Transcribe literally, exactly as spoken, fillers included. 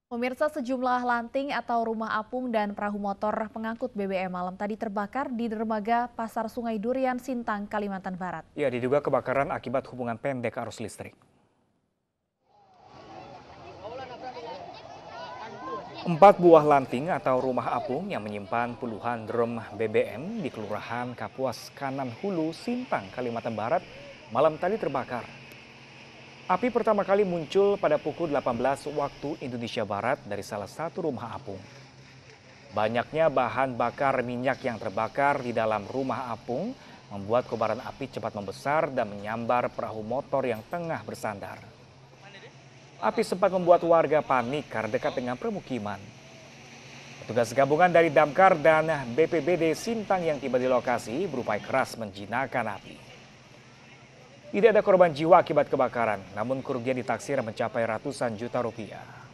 Pemirsa, sejumlah lanting atau rumah apung dan perahu motor pengangkut B B M malam tadi terbakar di dermaga Pasar Sungai Durian, Sintang, Kalimantan Barat. Ya, diduga kebakaran akibat hubungan pendek arus listrik. Empat buah lanting atau rumah apung yang menyimpan puluhan drum B B M di Kelurahan Kapuas Kanan Hulu, Sintang, Kalimantan Barat malam tadi terbakar. Api pertama kali muncul pada pukul delapan belas waktu Indonesia Barat dari salah satu rumah apung. Banyaknya bahan bakar minyak yang terbakar di dalam rumah apung membuat kobaran api cepat membesar dan menyambar perahu motor yang tengah bersandar. Api sempat membuat warga panik karena dekat dengan permukiman. Petugas gabungan dari Damkar dan B P B D Sintang yang tiba di lokasi berupaya keras menjinakkan api. Tidak ada korban jiwa akibat kebakaran, namun kerugian ditaksir mencapai ratusan juta rupiah.